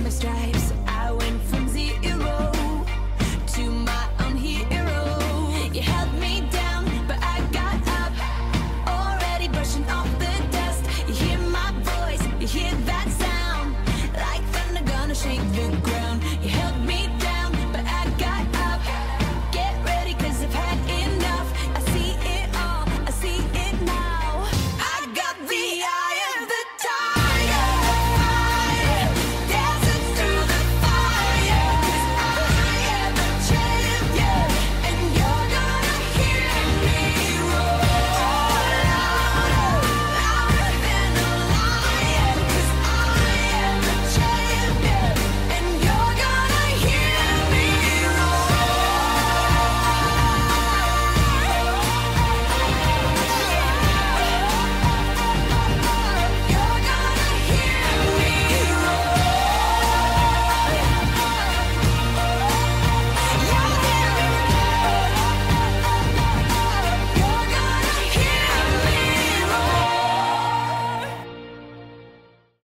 many stripes. I went from zero to my own hero. You held me down, but I got up, already brushing off the dust. You hear my voice, you hear that sound, like thunder gonna shake the ground. You held me down.